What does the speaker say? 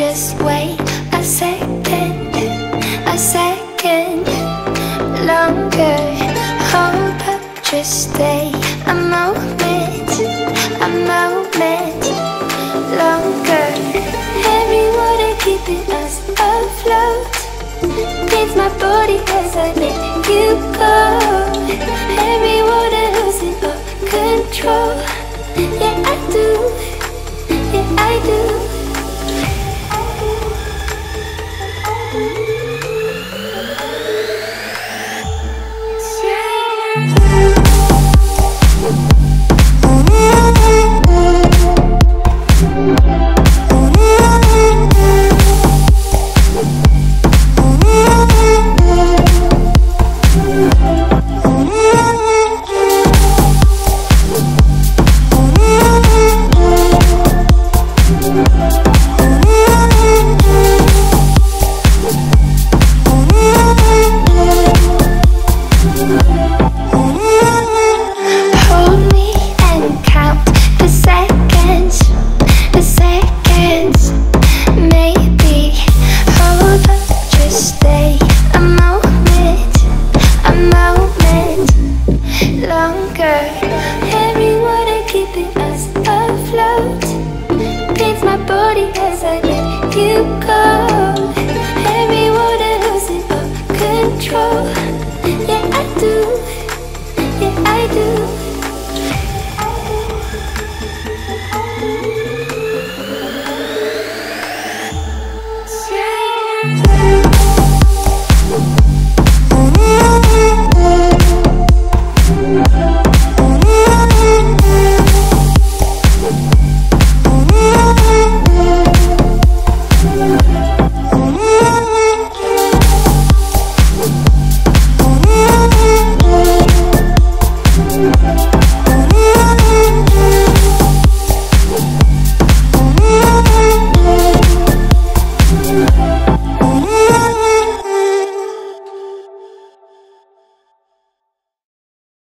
just wait a second longer. Hold up, just stay a moment longer. Heavy water keeping us afloat, beats my body as I let you go. Heavy water losing all control. Yeah, I do.